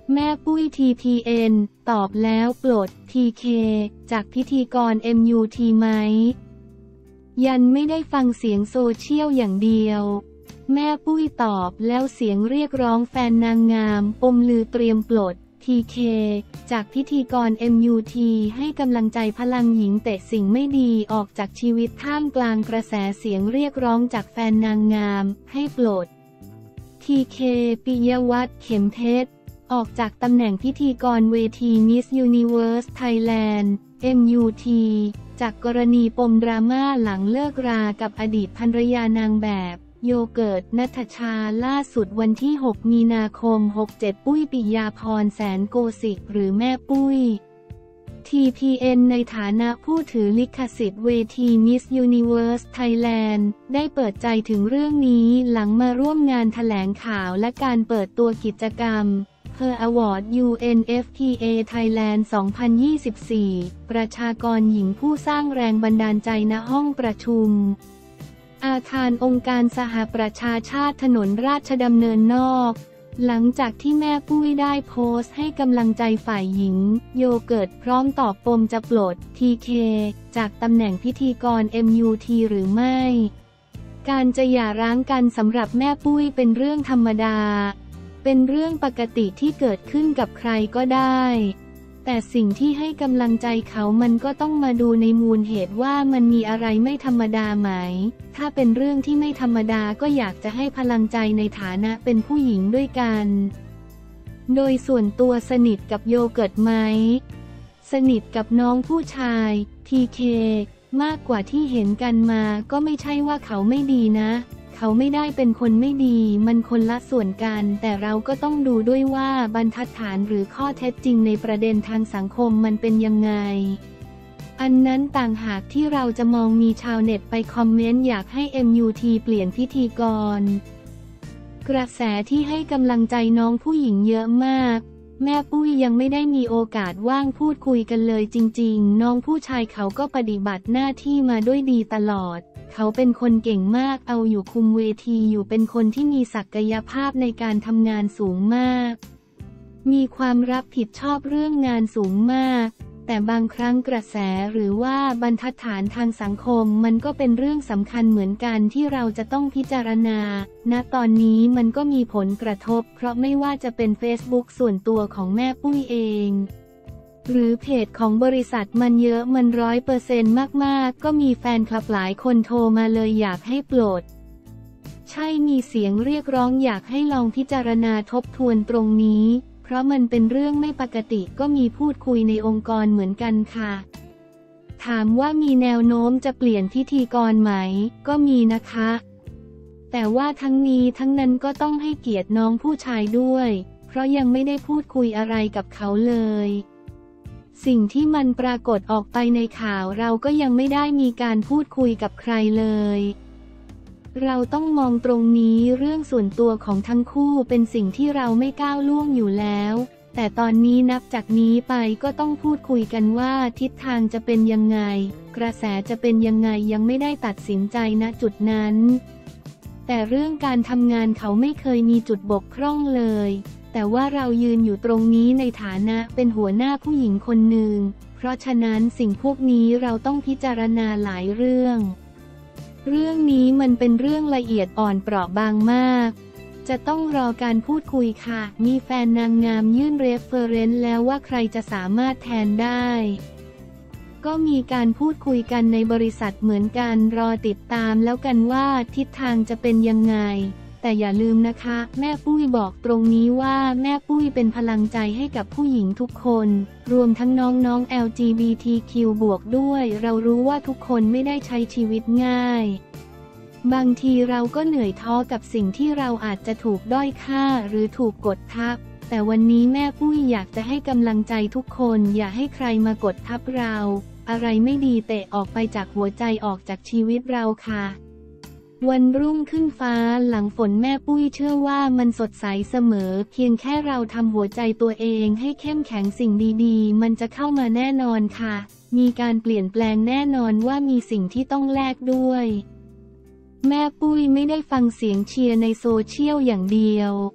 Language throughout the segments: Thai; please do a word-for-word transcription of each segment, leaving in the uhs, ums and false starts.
แม่ปุ้ย ที พี เอ็น ตอบแล้วปลด ที เค จากพิธีกร เอ็ม ยู ที ไหมยันไม่ได้ฟังเสียงโซเชียลอย่างเดียวแม่ปุ้ยตอบแล้วเสียงเรียกร้องแฟนนางงามปมลือเตรียมปลด ที เค จากพิธีกร เอ็ม ยู ที ให้กำลังใจพลังหญิงเตะสิ่งไม่ดีออกจากชีวิตท่ามกลางกระแสเสียงเรียกร้องจากแฟนนางงามให้ปลด ที เค ปิยวัฒน์ เข็มเพชรออกจากตำแหน่งพิธีกรเวที Miss Universe Thailand เอ็ม ยู ที จากกรณีปมดราม่าหลังเลิกรากับอดีตภรรยานางแบบโยเกิร์ต ณัฐชาล่าสุดวันที่ หก มีนาคม หกเจ็ด ปุ้ย ปิยาภรณ์ แสนโกสิกหรือแม่ปุ้ย ที พี เอ็น ในฐานะผู้ถือลิขสิทธิ์เวที Miss Universe Thailand ได้เปิดใจถึงเรื่องนี้หลังมาร่วมงานแถลงข่าวและการเปิดตัวกิจกรรม Her Award ยู เอ็น เอฟ พี เอ Thailand สองพันยี่สิบสี่ ประชากรหญิงผู้สร้างแรงบันดาลใจณห้องประชุมอาคารองค์การสหประชาชาติถนนราชดำเนินนอกหลังจากที่แม่ปุ้ยได้โพสต์ให้กำลังใจฝ่ายหญิงโยเกิร์ตพร้อมตอบปมจะปลด ที เค จากตำแหน่งพิธีกร เอ็ม ยู ที หรือไม่การจะหย่าร้างกันสำหรับแม่ปุ้ยเป็นเรื่องธรรมดาเป็นเรื่องปกติที่เกิดขึ้นกับใครก็ได้แต่สิ่งที่ให้กำลังใจเขามันก็ต้องมาดูในมูลเหตุว่ามันมีอะไรไม่ธรรมดาไหมถ้าเป็นเรื่องที่ไม่ธรรมดาก็อยากจะให้พลังใจในฐานะเป็นผู้หญิงด้วยกันโดยส่วนตัวสนิทกับโยเกิร์ตไหมสนิทกับน้องผู้ชาย ที เค มากกว่าที่เห็นกันมาก็ไม่ใช่ว่าเขาไม่ดีนะเขาไม่ได้เป็นคนไม่ดีมันคนละส่วนกันแต่เราก็ต้องดูด้วยว่าบรรทัดฐานหรือข้อเท็จจริงในประเด็นทางสังคมมันเป็นยังไงอันนั้นต่างหากที่เราจะมองมีชาวเน็ตไปคอมเมนต์อยากให้ เอ็ม ยู ที เปลี่ยนพิธีกรกระแสที่ให้กำลังใจน้องผู้หญิงเยอะมากแม่ปุ้ยยังไม่ได้มีโอกาสว่างพูดคุยกันเลยจริงๆน้องผู้ชายเขาก็ปฏิบัติหน้าที่มาด้วยดีตลอดเขาเป็นคนเก่งมากเอาอยู่คุมเวทีอยู่เป็นคนที่มีศักยภาพในการทำงานสูงมากมีความรับผิดชอบเรื่องงานสูงมากแต่บางครั้งกระแสหรือว่าบรรทัดฐานทางสังคมมันก็เป็นเรื่องสำคัญเหมือนกันที่เราจะต้องพิจารณาณตอนนี้มันก็มีผลกระทบเพราะไม่ว่าจะเป็น Facebook ส่วนตัวของแม่ปุ้ยเองหรือเพจของบริษัทมันเยอะมันร้อยเปอร์เซ็นต์มากๆก็มีแฟนคลับหลายคนโทรมาเลยอยากให้ปลดใช่มีเสียงเรียกร้องอยากให้ลองพิจารณาทบทวนตรงนี้เพราะมันเป็นเรื่องไม่ปกติก็มีพูดคุยในองค์กรเหมือนกันค่ะถามว่ามีแนวโน้มจะเปลี่ยนพิธีกรไหมก็มีนะคะแต่ว่าทั้งนี้ทั้งนั้นก็ต้องให้เกียรติน้องผู้ชายด้วยเพราะยังไม่ได้พูดคุยอะไรกับเขาเลยสิ่งที่มันปรากฏออกไปในข่าวเราก็ยังไม่ได้มีการพูดคุยกับใครเลยเราต้องมองตรงนี้เรื่องส่วนตัวของทั้งคู่เป็นสิ่งที่เราไม่ก้าวล่วงอยู่แล้วแต่ตอนนี้นับจากนี้ไปก็ต้องพูดคุยกันว่าทิศทางจะเป็นยังไงกระแสจะเป็นยังไงยังไม่ได้ตัดสินใจณจุดนั้นแต่เรื่องการทำงานเขาไม่เคยมีจุดบกพร่องเลยแต่ว่าเรายืนอยู่ตรงนี้ในฐานะเป็นหัวหน้าผู้หญิงคนหนึ่งเพราะฉะนั้นสิ่งพวกนี้เราต้องพิจารณาหลายเรื่องเรื่องนี้มันเป็นเรื่องละเอียดอ่อนเปราะบางมากจะต้องรอการพูดคุยค่ะมีแฟนนางงามยื่นเรฟเฟอเรนซ์แล้วว่าใครจะสามารถแทนได้ก็มีการพูดคุยกันในบริษัทเหมือนกันรอติดตามแล้วกันว่าทิศทางจะเป็นยังไงแต่อย่าลืมนะคะแม่ปุ้ยบอกตรงนี้ว่าแม่ปุ้ยเป็นพลังใจให้กับผู้หญิงทุกคนรวมทั้งน้องๆ แอล จี บี ที คิว บวกด้วยเรารู้ว่าทุกคนไม่ได้ใช้ชีวิตง่ายบางทีเราก็เหนื่อยท้อกับสิ่งที่เราอาจจะถูกด้อยค่าหรือถูกกดทับแต่วันนี้แม่ปุ้ยอยากจะให้กำลังใจทุกคนอย่าให้ใครมากดทับเราอะไรไม่ดีเตะออกไปจากหัวใจออกจากชีวิตเราค่ะวันรุ่งขึ้นฟ้าหลังฝนแม่ปุ้ยเชื่อว่ามันสดใสเสมอเพียงแค่เราทำหัวใจตัวเองให้เข้มแข็งสิ่งดีๆมันจะเข้ามาแน่นอนค่ะมีการเปลี่ยนแปลงแน่นอนว่ามีสิ่งที่ต้องแลกด้วยแม่ปุ้ยไม่ได้ฟังเสียงเชียร์ในโซเชียลอย่างเดียว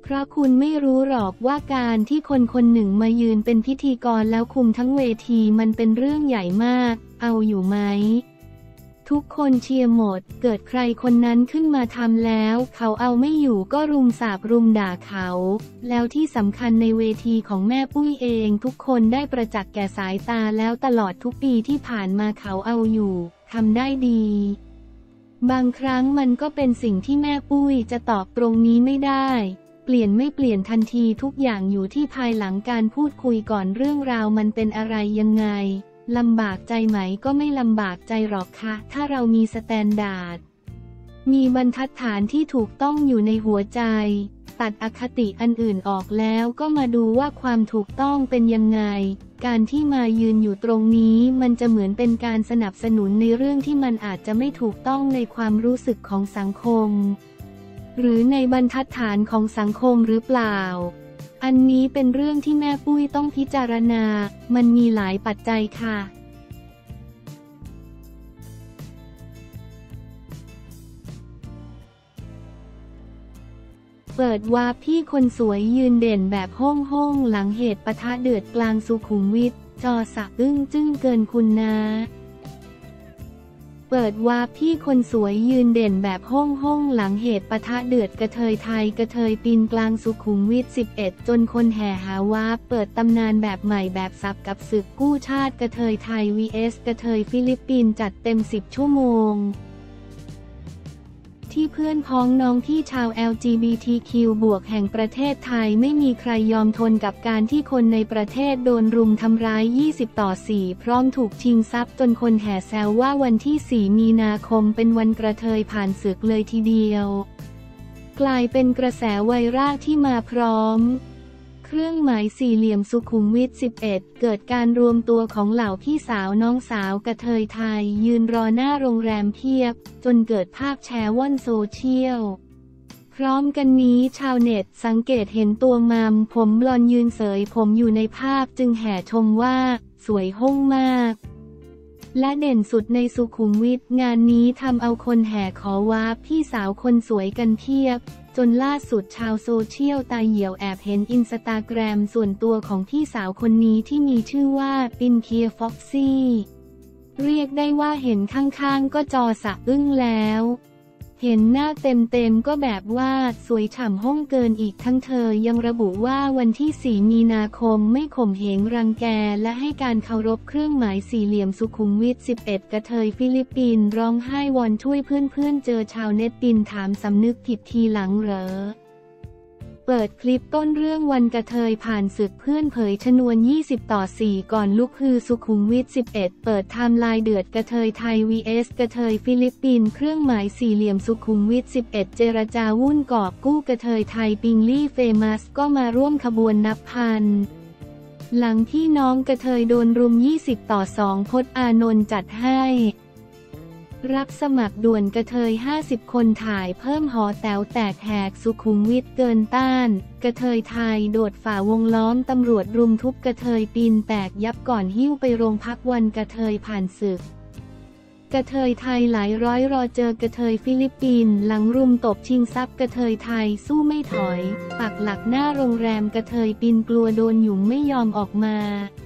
เพราะคุณไม่รู้หรอกว่าการที่คนคนหนึ่งมายืนเป็นพิธีกรแล้วคุมทั้งเวทีมันเป็นเรื่องใหญ่มากเอาอยู่ไหมทุกคนเชียร์หมดเกิดใครคนนั้นขึ้นมาทำแล้วเขาเอาไม่อยู่ก็รุมสาปรุมด่าเขาแล้วที่สำคัญในเวทีของแม่ปุ้ยเองทุกคนได้ประจักษ์แก่สายตาแล้วตลอดทุกปีที่ผ่านมาเขาเอาอยู่ทำได้ดีบางครั้งมันก็เป็นสิ่งที่แม่ปุ้ยจะตอบตรงนี้ไม่ได้เปลี่ยนไม่เปลี่ยนทันทีทุกอย่างอยู่ที่ภายหลังการพูดคุยก่อนเรื่องราวมันเป็นอะไรยังไงลำบากใจไหมก็ไม่ลำบากใจหรอกค่ะถ้าเรามีสแตนดาร์ดมีบรรทัดฐานที่ถูกต้องอยู่ในหัวใจตัดอคติอันอื่นออกแล้วก็มาดูว่าความถูกต้องเป็นยังไงการที่มายืนอยู่ตรงนี้มันจะเหมือนเป็นการสนับสนุนในเรื่องที่มันอาจจะไม่ถูกต้องในความรู้สึกของสังคมหรือในบรรทัดฐานของสังคมหรือเปล่าอันนี้เป็นเรื่องที่แม่ปุ้ยต้องพิจารณามันมีหลายปัจจัยค่ะเปิดวาร์ปพี่คนสวยยืนเด่นแบบห้องห้องหลังเหตุปะทะเดือดกลางสุขุมวิทจอสะอึ้งจึ้งเกินคุณนะเปิดวาร์ปพี่คนสวยยืนเด่นแบบห้องห้องหลังเหตุปะทะเดือดกระเทยไทยกระเทยปีนกลางสุขุมวิทสิบเอ็ดจนคนแห่หาวาร์ปเปิดตำนานแบบใหม่แบบสับกับศึกกู้ชาติกระเทยไทย วี เอส กระเทยฟิลิปปินส์จัดเต็มสิบชั่วโมงที่เพื่อนพ้องน้องที่ชาว แอล จี บี ที คิว บวกแห่งประเทศไทยไม่มีใครยอมทนกับการที่คนในประเทศโดนรุมทำร้ายยี่สิบต่อสี่พร้อมถูกชิงทรัพย์จนคนแห่แซวว่าวันที่สี่มีนาคมเป็นวันกระเทยผ่านศึกเลยทีเดียวกลายเป็นกระแสไวรัลที่มาพร้อมเครื่องหมายสี่เหลี่ยมสุขุมวิทสิบเอ็ดเกิดการรวมตัวของเหล่าพี่สาวน้องสาวกระเทยไทยยืนรอหน้าโรงแรมเพียบจนเกิดภาพแชร์ว่อนโซเชียลพร้อมกันนี้ชาวเน็ตสังเกตเห็นตัวมัมผมบลอนด์ยืนเสยผมอยู่ในภาพจึงแห่ชมว่าสวยห้องมากและเด่นสุดในสุขุมวิทงานนี้ทำเอาคนแห่ขอวาร์ปพี่สาวคนสวยกันเพียบจนล่าสุดชาวโซเชียลตาเหี่ยวแอบเห็นอินสตาแกรมส่วนตัวของพี่สาวคนนี้ที่มีชื่อว่าปินเคียฟ็อกซี่เรียกได้ว่าเห็นข้างๆก็จอสะอึ้งแล้วเห็นหน้าเต็มๆก็แบบว่าสวยฉ่ำห้องเกินอีกทั้งเธอยังระบุว่าวันที่สี่มีนาคมไม่ข่มเหงรังแกและให้การเคารพเครื่องหมายสี่เหลี่ยมสุขุมวิทสิบเอ็ดกระเทยฟิลิปปินส์ร้องไห้วอนช่วยเพื่อนๆเจอชาวเน็ตปินถามสำนึกผิดทีหลังเหรอเปิดคลิปต้นเรื่องวันกระเทยผ่านศึกเพื่อนเผยชนวนยี่สิบต่อสี่ก่อนลุกฮือสุขุมวิทสิบเอ็ดเปิดไทม์ไลน์เดือดกระเทยไทย วี เอส กระเทยฟิลิปปินส์เครื่องหมายสี่เหลี่ยมสุขุมวิทสิบเอ็ดเจรจาวุ่นกอบกู้กระเทยไทยปิงลี่เฟมัสก็มาร่วมขบวนนับพันหลังพี่น้องกระเทยโดนรุมยี่สิบต่อสองพจน์อานนท์จัดให้รับสมัครด่วนกระเทยห้าสิบคนถ่ายเพิ่มหอแต๋วแตกแหกสุขุมวิทเกินต้านกระเทยไทยโดดฝ่าวงล้อมตำรวจรุมทุบกระเทยปีนแตกยับก่อนหิ้วไปโรงพักวันกระเทยผ่านศึกกระเทยไทยหลายร้อยรอเจอกระเทยฟิลิปปินส์หลังรุมตบชิงทรัพย์กระเทยไทยสู้ไม่ถอยปักหลักหน้าโรงแรมกระเทยปีนกลัวโดนหยุมไม่ยอมออกมา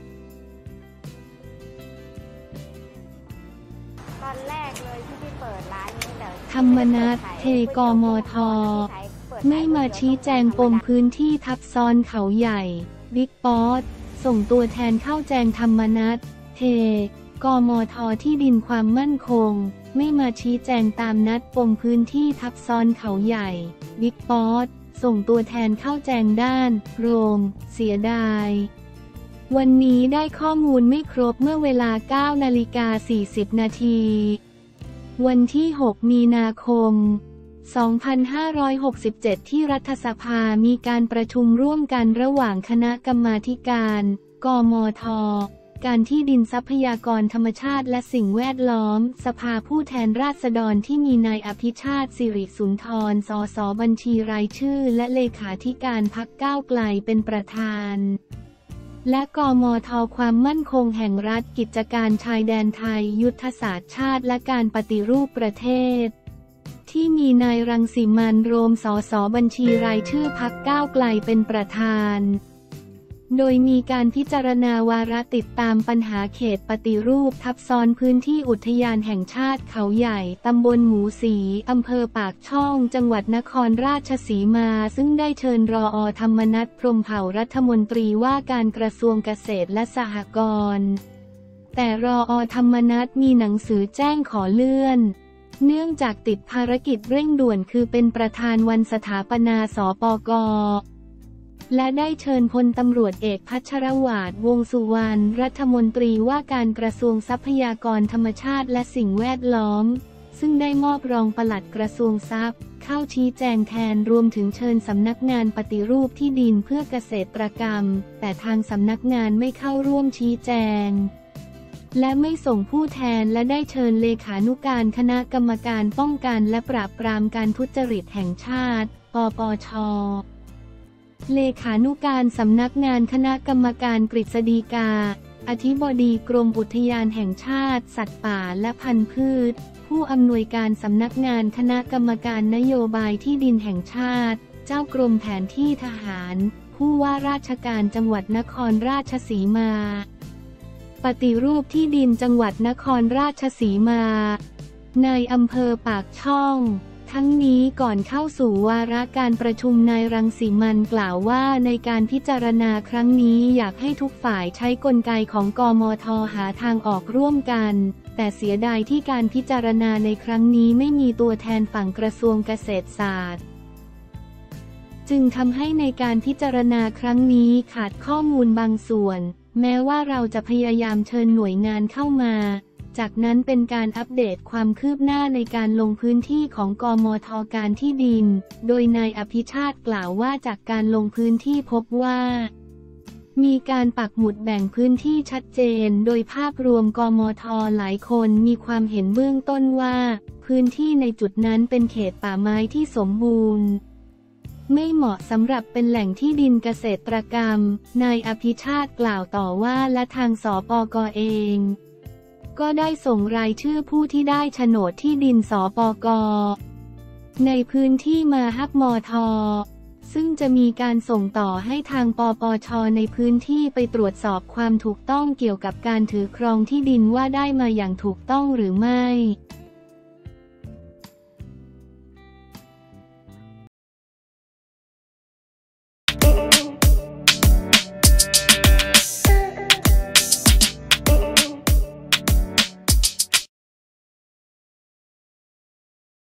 ตอนแรกเลยที่พี่เปิดร้านนี้แต่ธรรมนัส เท กมท.ไม่มาชี้แจงปมพื้นที่ทับซ้อนเขาใหญ่บิ๊กป๊อตส่งตัวแทนเข้าแจงธรรมนัส เท กมท.ที่ดินความมั่นคงไม่มาชี้แจงตามนัดปมพื้นที่ทับซ้อนเขาใหญ่บิ๊กป๊อตส่งตัวแทนเข้าแจงด้านโรมเสียดายวันนี้ได้ข้อมูลไม่ครบเมื่อเวลา เก้านาฬิกาสี่สิบนาทีวันที่หกมีนาคมสองพันห้าร้อยหกสิบเจ็ดที่รัฐสภามีการประชุมร่วมกันระหว่างคณะกรรมาธิการ กมท.การที่ดินทรัพยากรธรรมชาติและสิ่งแวดล้อมสภาผู้แทนราษฎรที่มีนายอภิชาติสิริสุนทรสสบัญชีรายชื่อและเลขาธิการพรรคก้าวไกลเป็นประธานและกมท.ความมั่นคงแห่งรัฐกิจการชายแดนไทยยุทธศาสตร์ชาติและการปฏิรูปประเทศที่มีนายรังสิมันต์โรมสสบัญชีรายชื่อพรรคก้าวไกลเป็นประธานโดยมีการพิจารณาวาระติดตามปัญหาเขตปฏิรูปทับซ้อนพื้นที่อุทยานแห่งชาติเขาใหญ่ตำบลหมูสีอำเภอปากช่องจังหวัดนครราชสีมาซึ่งได้เชิญรอ.ธรรมนัส พรหมเผ่ารัฐมนตรีว่าการกระทรวงเกษตรและสหกรณ์แต่รอ.ธรรมนัสมีหนังสือแจ้งขอเลื่อนเนื่องจากติดภารกิจเร่งด่วนคือเป็นประธานวันสถาปนาสปก.และได้เชิญพลตำรวจเอกพัชรวาท วงษ์สุวรรณรัฐมนตรีว่าการกระทรวงทรัพยากรธรรมชาติและสิ่งแวดล้อมซึ่งได้มอบรองปลัดกระทรวงทรัพย์เข้าชี้แจงแทนรวมถึงเชิญสำนักงานปฏิรูปที่ดินเพื่อเกษตรกรรมแต่ทางสำนักงานไม่เข้าร่วมชี้แจงและไม่ส่งผู้แทนและได้เชิญเลขานุการคณะกรรมการป้องกันและปราบปรามการทุจริตแห่งชาติ ปปช.เลขานุการสำนักงานคณะกรรมการกฤษฎีกาอธิบดีกรมอุทยานแห่งชาติสัตว์ป่าและพันธุ์พืชผู้อำนวยการสำนักงานคณะกรรมการนโยบายที่ดินแห่งชาติเจ้ากรมแผนที่ทหารผู้ว่าราชการจังหวัดนครราชสีมาปฏิรูปที่ดินจังหวัดนครราชสีมาในอำเภอปากช่องทั้งนี้ก่อนเข้าสู่วาระการประชุมนายรังสิมันต์กล่าวว่าในการพิจารณาครั้งนี้อยากให้ทุกฝ่ายใช้กลไกของกมท.หาทางออกร่วมกันแต่เสียดายที่การพิจารณาในครั้งนี้ไม่มีตัวแทนฝั่งกระทรวงเกษตรศาสตร์จึงทำให้ในการพิจารณาครั้งนี้ขาดข้อมูลบางส่วนแม้ว่าเราจะพยายามเชิญหน่วยงานเข้ามาจากนั้นเป็นการอัปเดตความคืบหน้าในการลงพื้นที่ของกมท.การที่ดินโดยนายอภิชาติกล่าวว่าจากการลงพื้นที่พบว่ามีการปักหมุดแบ่งพื้นที่ชัดเจนโดยภาพรวมกมท.หลายคนมีความเห็นเบื้องต้นว่าพื้นที่ในจุดนั้นเป็นเขตป่าไม้ที่สมบูรณ์ไม่เหมาะสำหรับเป็นแหล่งที่ดินเกษตรกรรมนายอภิชาติกล่าวต่อว่าและทางสปก.เองก็ได้ส่งรายชื่อผู้ที่ได้โฉนดที่ดินสปก.ในพื้นที่มาฮักมท.ซึ่งจะมีการส่งต่อให้ทางปปช.ในพื้นที่ไปตรวจสอบความถูกต้องเกี่ยวกับการถือครองที่ดินว่าได้มาอย่างถูกต้องหรือไม่